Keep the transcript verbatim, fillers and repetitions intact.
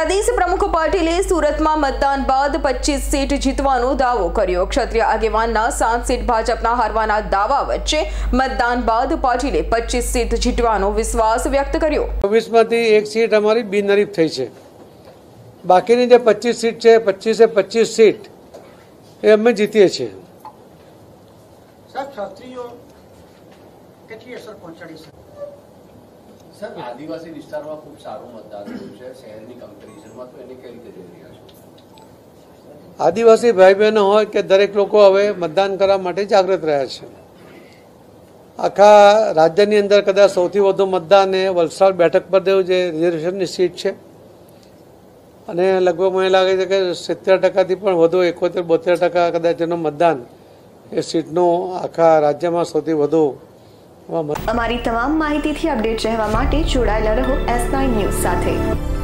પ્રદેશ પ્રમુખ પાટીલે સુરતમાં મતદાન બાદ પચીસ સીટ જીતવાનો દાવો કર્યો। ક્ષત્રિય આગેવાનના સાત સીટ ભાજપના હારવાના દાવા વચ્ચે મતદાન બાદ પાટીલે પચીસ સીટ જીતવાનો વિશ્વાસ વ્યક્ત કર્યો। ચોવીસ માંથી એક સીટ અમારી બિનહરીફ થઈ છે। બાકીની જે પચીસ સીટ છે પચીસે પચીસ સીટ એ અમે જીતીએ છીએ। સાહેબ ક્ષત્રિયો કેટલી અસર પહોંચાડી છે? સર, આદિવાસી વિસ્તારમાં ખૂબ સારું મતદાન થયું છે શહેરની કમ્પેરિઝનમાં, તો એને કઈ રીતે જોઈ રહ્યા છો? આદિવાસી ભાઈ બહેનો હોય કે દરેક લોકો હવે મતદાન કરવા માટે જાગૃત રહ્યા છે। આખા રાજ્યની અંદર કદાચ સૌથી વધુ મતદાન એ વલસાડ બેઠક પર થયું, જે રિઝર્વેશનની સીટ છે, અને લગભગ મને લાગે છે કે સિત્તેર ટકાથી પણ વધુ એકોતેર બોતેર ટકા કદાચ એનું મતદાન એ સીટનું આખા રાજ્યમાં સૌથી વધુ। અમારી તમામ માહિતીથી અપડેટ રહેવા માટે જોડાયેલા રહો એસ નાઇન ન્યૂઝ સાથે।